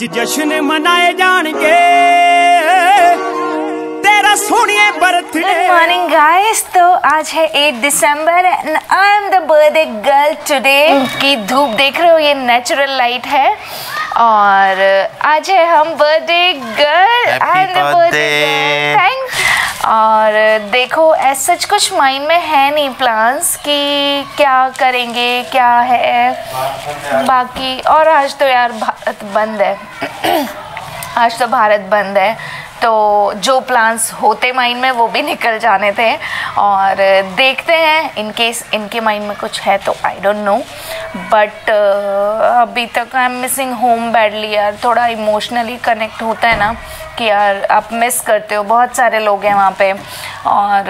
अज जश्न मनाए जाणगे तेरा सोनिए बर्थडे। गुड मॉर्निंग गाइस, तो आज है 8 दिसंबर and I am the birthday girl today. की धूप देख रहे हो, ये नेचुरल लाइट है और आज है हम birthday girl. I am the birthday girl, thank you. और देखो ऐसा सच कुछ माइंड में है नहीं प्लान्स कि क्या करेंगे क्या है बाकी। और आज तो यार भारत बंद है आज तो भारत बंद है, तो जो प्लान्स होते माइंड में वो भी निकल जाने थे। और देखते हैं इन केस इनके माइंड में कुछ है तो आई डोंट नो, बट अभी तक I am missing home badly यार। थोड़ा इमोशनली कनेक्ट होता है ना कि यार आप मिस करते हो, बहुत सारे लोग हैं वहाँ पे। और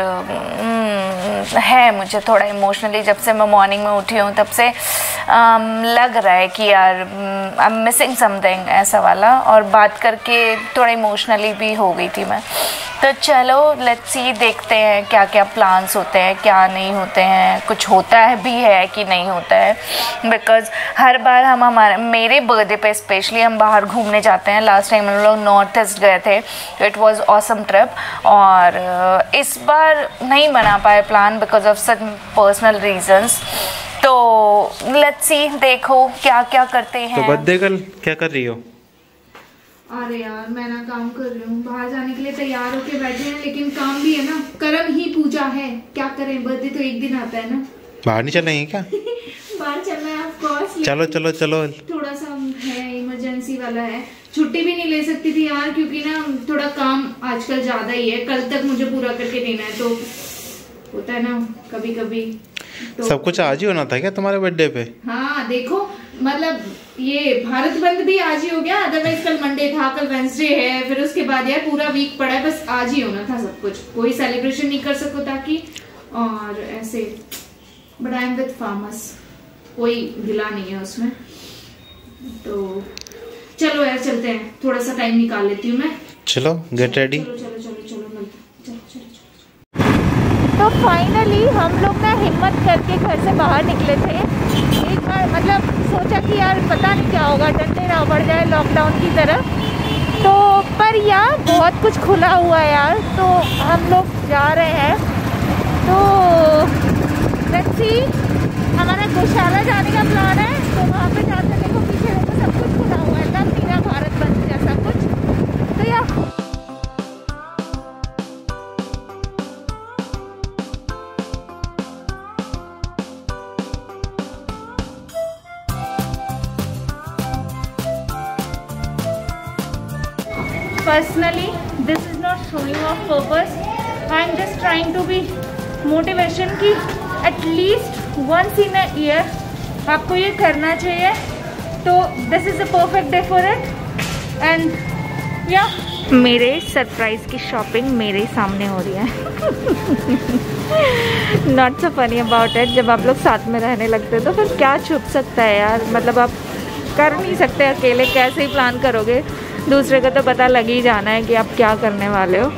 है मुझे थोड़ा इमोशनली, जब से मैं मॉर्निंग में उठी हूँ तब से लग रहा है कि यार आई एम मिसिंग समथिंग ऐसा वाला। और बात करके थोड़ा इमोशनली भी हो गई थी मैं। तो चलो लेट्स सी, देखते हैं क्या क्या प्लान्स होते हैं क्या नहीं होते हैं, कुछ होता है भी है कि नहीं होता है। बिकॉज़ हर बार हम मेरे बर्थडे पे स्पेशली हम बाहर घूमने जाते हैं। लास्ट टाइम हम लोग नॉर्थ ईस्ट गए थे, इट वाज ऑसम ट्रिप। और इस बार नहीं बना पाए plan because of such personal reasons. तो लेट्स सी, देखो क्या क्या करते हैं। तो बर्थडे गर्ल क्या कर रही हो? अरे यार मैं ना काम कर रही हूँ, बाहर जाने के लिए तैयार होके बैठे हैं, लेकिन काम भी है ना, कर्म ही पूजा है, क्या करें, बर्थडे तो एक दिन आता है ना। बाहर नहीं चल रही है क्या? बाहर चलना है ऑफ कोर्स। चलो चलो चलो। थोड़ा सा है इमरजेंसी वाला है, छुट्टी भी नहीं ले सकती थी यार, क्योंकि ना थोड़ा काम आजकल ज्यादा ही है, कल तक मुझे पूरा करके देना है। तो होता है ना कभी कभी तो सब कुछ आज ही होना था क्या तुम्हारे बर्थडे पे? हाँ देखो, मतलब ये भारत बंद भी आज ही हो गया, अदरवाइज कल मंडे था, कल वेंसडे है, फिर उसके बाद यार पूरा वीक पड़ा है, बस आज ही होना था सब कुछ। कोई सेलिब्रेशन नहीं कर सको ताकि, और ऐसे but I am with farmers, कोई गिला नहीं है उसमें। तो चलो यार चलते हैं, थोड़ा सा टाइम निकाल लेती हूँ मैं। चलो गेट रेडी। चलो चलो चलो चलो मिलते, चलो चलो चलो। तो फाइनली हम लोग ना हिम्मत करके घर से बाहर निकले थे। एक बार मतलब सोचा कि यार पता नहीं क्या होगा, डंडे ना पड़ जाए लॉकडाउन की तरह। तो पर यार बहुत कुछ खुला हुआ है यार, तो हम लोग जा रहे हैं। तो लेट्स सी, हमारा गौशाला जाने का प्लान है, तो वहाँ पे जाते देखो पीछे देखो सब कुछ खुला हुआ है, तब मेरा भारत बंद जैसा कुछ। तो यार personally this is not showing off purpose, I am just trying to be motivation कि at least once in a year आपको ये करना चाहिए। तो this is the perfect day for it and yeah, मेरे सरप्राइज की शॉपिंग मेरे सामने हो रही है। Not so funny about it, जब आप लोग साथ में रहने लगते तो फिर क्या छुप सकता है यार, मतलब आप कर नहीं सकते अकेले, कैसे ही प्लान करोगे, दूसरे को तो पता लग ही जाना है कि आप क्या करने वाले हो।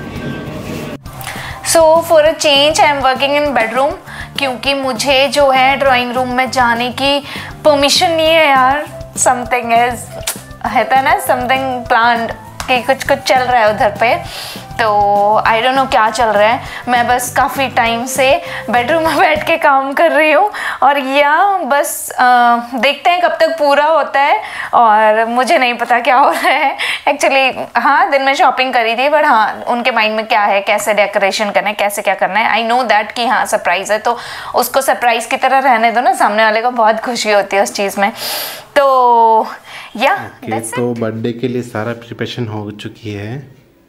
So for a change I am working in bedroom, क्योंकि मुझे जो है ड्राइंग रूम में जाने की परमिशन नहीं है यार। समथिंग इज है ना, समथिंग प्लान्ड कि कुछ कुछ चल रहा है उधर पे, तो आई डोंट नो क्या चल रहा है। मैं बस काफ़ी टाइम से बेडरूम में बैठ के काम कर रही हूँ और या बस देखते हैं कब तक पूरा होता है। और मुझे नहीं पता क्या हो रहा है एक्चुअली। हाँ दिन में शॉपिंग करी थी, बट हाँ उनके माइंड में क्या है, कैसे डेकोरेशन करना है, कैसे क्या करना है। आई नो दैट कि हाँ सरप्राइज़ है, तो उसको सरप्राइज़ की तरह रहने दो ना, सामने वाले को बहुत खुशी होती है उस चीज़ में। तो या तो बर्थडे के लिए सारा प्रिपरेशन हो चुकी है।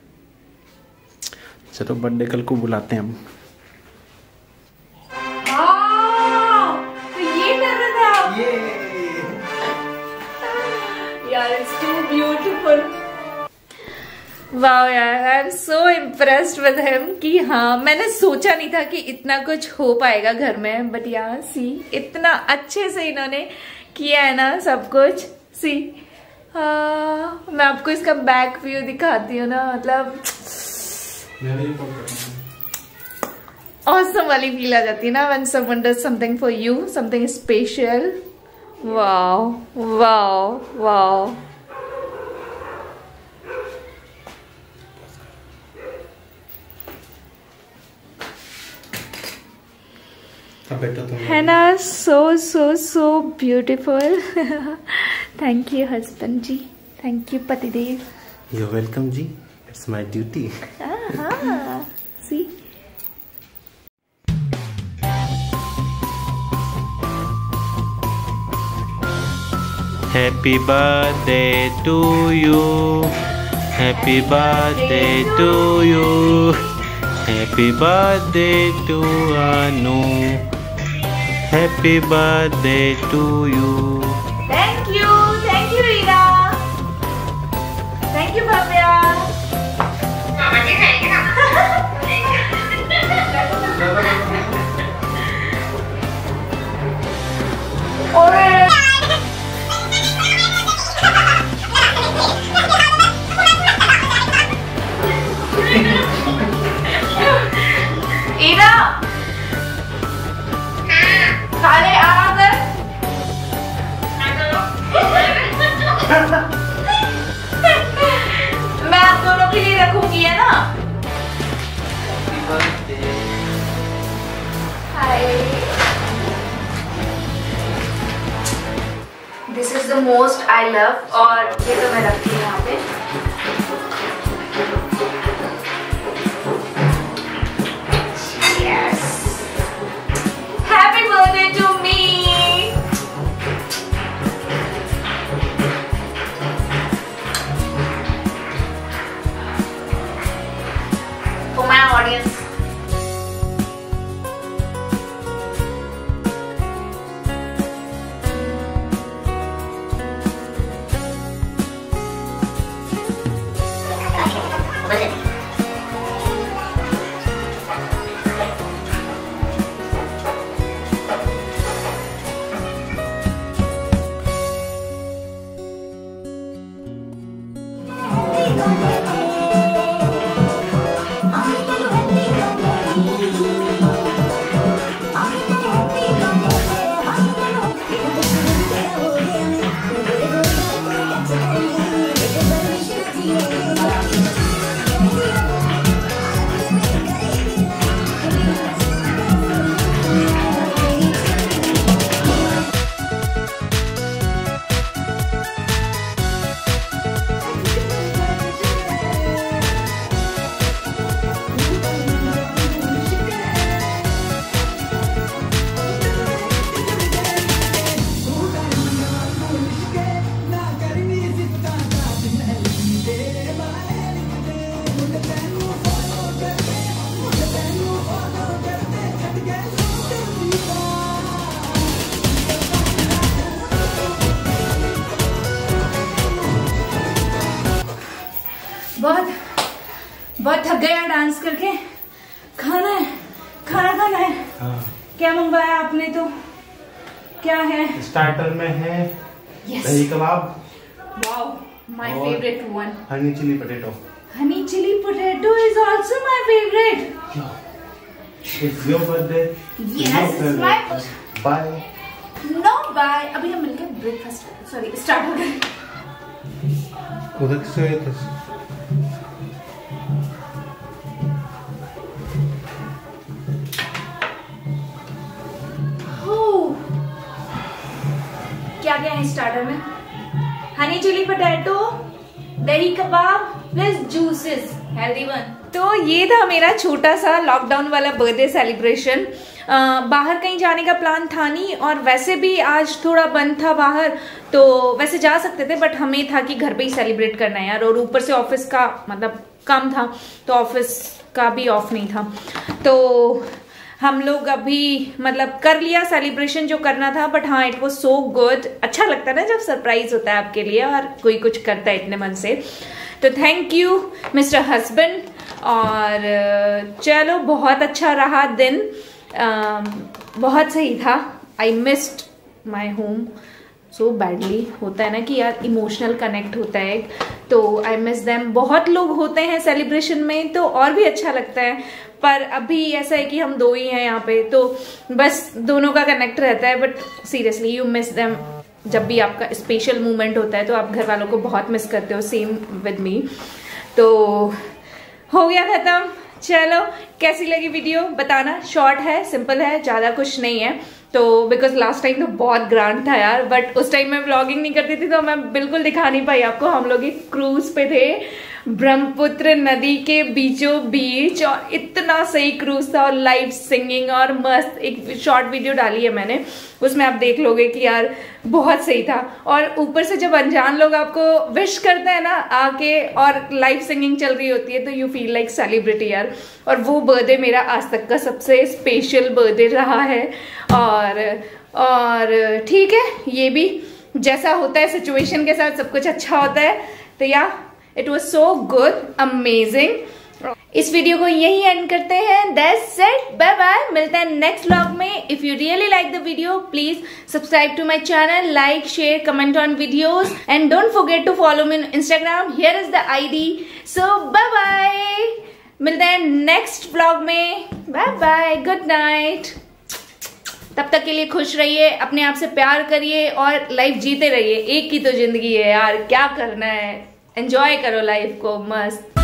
चलो बर्थडे कल को बुलाते हैं हम। तो ये कर रहे थे आप? यार इट्स टू ब्यूटीफुल। वाओ यार, I am so impressed with him कि हाँ मैंने सोचा नहीं था कि इतना कुछ हो पाएगा घर में, बट यार सी इतना अच्छे से इन्होंने किया है ना सब कुछ। सी मैं आपको इसका बैक व्यू दिखाती हूँ ना, मतलब ऑसम वाली फील आ जाती है ना when someone does something for you, something special. Wow wow wow, बेटा तुम है ना, so beautiful. Thank you husband ji, thank you पतिदेव। You welcome ji, it's my duty. See happy birthday to you, happy birthday to you, happy birthday to Anu, happy birthday to you. Thank you Reena, thank you Bhavya. Ira खाने आ गए। मैं आप दोनों के लिए रखूंगी, है ना? Hi, this is the most I love, और ये तो मैं रखती हूँ यहाँ पे। Yes. Happy birthday to me. For my audience. बहुत थक गया डांस करके। खाना खाना है। हाँ। क्या मंगवाया आपने? तो क्या है? स्टार्टर में है dahi kebab, wow, my favourite one. Honey chilli potato. Honey chilli potato is also my favourite. It's your birthday. Yes, it's my. Bye. No bye, अभी हम मिलके ब्रेकफास्ट सॉरी स्टार्ट हो गए। उधर से क्या क्या है स्टार्टर में? Honey chilli potato, dahi kebab plus juices, healthy one. तो ये था मेरा छोटा सा लॉकडाउन वाला बर्थडे सेलिब्रेशन। बाहर कहीं जाने का प्लान था नहीं, और वैसे भी आज थोड़ा बंद था बाहर, तो वैसे जा सकते थे, बट हमें था कि घर पे ही सेलिब्रेट करना है यार। और ऊपर से ऑफिस का मतलब काम था, तो ऑफिस का भी ऑफ नहीं था, तो हम लोग अभी मतलब कर लिया सेलिब्रेशन जो करना था। बट हाँ, इट वाज सो गुड। अच्छा लगता है ना जब सरप्राइज होता है आपके लिए और कोई कुछ करता है इतने मन से। तो थैंक यू मिस्टर हस्बैंड। और चलो, बहुत अच्छा रहा दिन, बहुत सही था। I missed my home so badly. होता है ना कि यार इमोशनल कनेक्ट होता है, तो आई मिस देम। बहुत लोग होते हैं सेलिब्रेशन में तो और भी अच्छा लगता है, पर अभी ऐसा है कि हम दो ही हैं यहाँ पे, तो बस दोनों का कनेक्ट रहता है। But seriously you miss them. जब भी आपका स्पेशल मोमेंट होता है तो आप घर वालों को बहुत मिस करते हो। Same with me. तो हो गया खत्म। चलो कैसी लगी वीडियो बताना। शॉर्ट है, सिंपल है, ज्यादा कुछ नहीं है। तो बिकॉज लास्ट टाइम तो बहुत ग्रैंड था यार, बट उस टाइम मैं व्लॉगिंग नहीं करती थी तो मैं बिल्कुल दिखा नहीं पाई आपको। हम लोग एक क्रूज पे थे ब्रह्मपुत्र नदी के बीचों बीच, और इतना सही क्रूज था, और लाइव सिंगिंग, और मस्त एक शॉर्ट वीडियो डाली है मैंने, उसमें आप देख लोगे कि यार बहुत सही था। और ऊपर से जब अनजान लोग आपको विश करते हैं ना आके, और लाइव सिंगिंग चल रही होती है, तो यू फील लाइक सेलिब्रिटी यार। और वो बर्थडे मेरा आज तक का सबसे स्पेशल बर्थडे रहा है। और ठीक है, ये भी जैसा होता है सिचुएशन के साथ सब कुछ अच्छा होता है। तो yeah it was so good, amazing. इस वीडियो को यही एंड करते हैं। दैट्स इट, बाय बाय, मिलते हैं नेक्स्ट व्लॉग में। If you really like the video please subscribe to my channel, like, share, comment on videos, and don't forget to follow me on Instagram. Here is the ID. So bye bye, मिलते हैं next vlog में। Bye bye, good night. तब तक के लिए खुश रहिए, अपने आप से प्यार करिए, और लाइफ जीते रहिए। एक ही तो जिंदगी है यार, क्या करना है, एंजॉय करो लाइफ को मस्त।